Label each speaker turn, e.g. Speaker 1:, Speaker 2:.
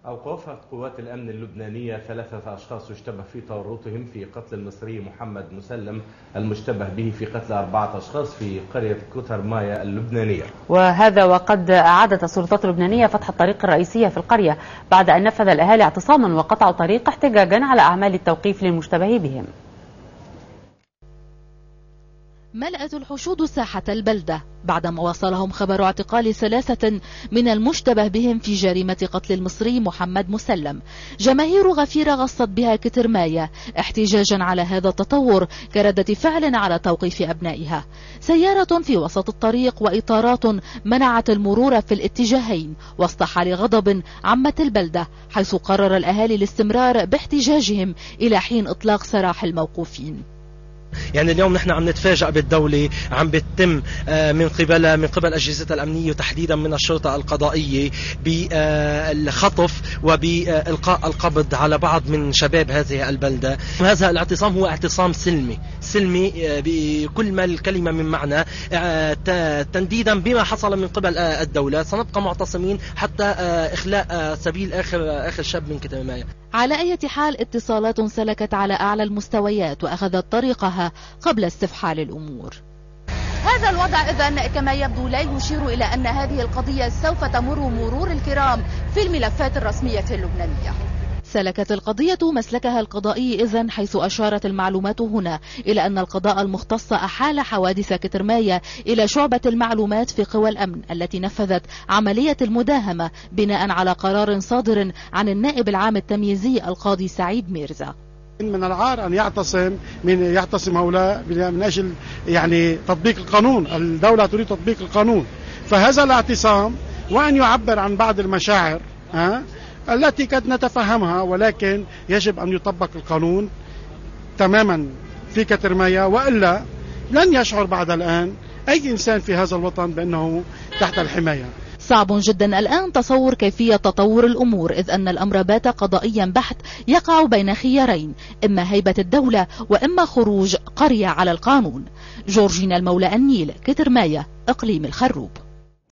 Speaker 1: أوقفت قوات الأمن اللبنانية 3 أشخاص يشتبه في تورطهم في قتل المصري محمد مسلم المشتبه به في قتل 4 أشخاص في قرية كوترمايا اللبنانية.
Speaker 2: وهذا وقد أعادت السلطات اللبنانية فتح الطريق الرئيسية في القرية بعد أن نفذ الأهالي اعتصاما وقطعوا طريق احتجاجا على أعمال التوقيف للمشتبه بهم.
Speaker 3: ملأت الحشود ساحة البلدة بعدما وصلهم خبر اعتقال 3 من المشتبه بهم في جريمة قتل المصري محمد مسلم. جماهير غفيرة غصت بها كترمايا احتجاجا على هذا التطور كردة فعل على توقيف أبنائها. سيارة في وسط الطريق وإطارات منعت المرور في الاتجاهين وسط حال غضب عمت البلدة، حيث قرر الأهالي الاستمرار باحتجاجهم إلى حين إطلاق سراح الموقوفين.
Speaker 4: يعني اليوم نحن عم نتفاجأ بالدولة عم بتتم من قبل أجهزة الأمنية وتحديدا من الشرطة القضائية بالخطف وبإلقاء القبض على بعض من شباب هذه البلدة. هذا الاعتصام هو اعتصام سلمي بكل ما الكلمة من معنى، تنديدا بما حصل من قبل الدولة. سنبقى معتصمين حتى إخلاء سبيل آخر شاب من كترمايا.
Speaker 3: على أي حال اتصالات سلكت على أعلى المستويات وأخذت طريقها قبل استفحال الأمور. هذا الوضع إذن كما يبدو لا يشير إلى أن هذه القضية سوف تمر مرور الكرام في الملفات الرسمية اللبنانية. سلكت القضية مسلكها القضائي إذن، حيث أشارت المعلومات هنا إلى أن القضاء المختص أحال حوادث كترمايا إلى شعبة المعلومات في قوى الأمن التي نفذت عملية المداهمة بناء على قرار صادر عن النائب العام التمييزي القاضي سعيد ميرزا.
Speaker 5: من العار أن يعتصم هؤلاء من أجل يعني تطبيق القانون. الدولة تريد تطبيق القانون، فهذا الاعتصام وأن يعبر عن بعض المشاعر التي قد نتفهمها، ولكن يجب أن يطبق القانون تماما في كترمايا، وإلا لن يشعر بعد الآن أي إنسان في هذا الوطن بأنه تحت الحماية.
Speaker 3: صعب جدا الآن تصور كيفية تطور الأمور، إذ أن الأمر بات قضائيا بحت يقع بين خيارين: إما هيبة الدولة وإما خروج قرية على القانون. جورجينا المولى النيل، كترمايا، إقليم الخروب.